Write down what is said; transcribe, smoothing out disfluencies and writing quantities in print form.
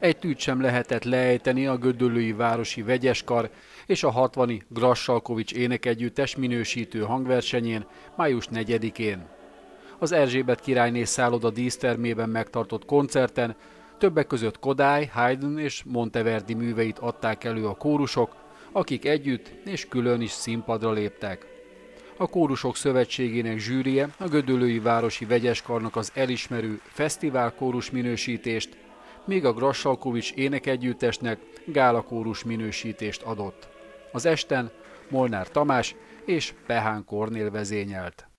Egy tűt sem lehetett leejteni a Gödöllői Városi Vegyeskar és a 60-i Grassalkovich énekegyüttes minősítő hangversenyén május 4-én. Az Erzsébet királyné szálloda dísztermében megtartott koncerten többek között Kodály, Haydn és Monteverdi műveit adták elő a kórusok, akik együtt és külön is színpadra léptek. A Kórusok Szövetségének zsűrie a Gödöllői Városi Vegyeskarnak az elismerő fesztivál kórus minősítést, míg a Grassalkovich énekegyüttesnek gála kórus minősítést adott. Az esten Molnár Tamás és Pehán Kornél vezényelt.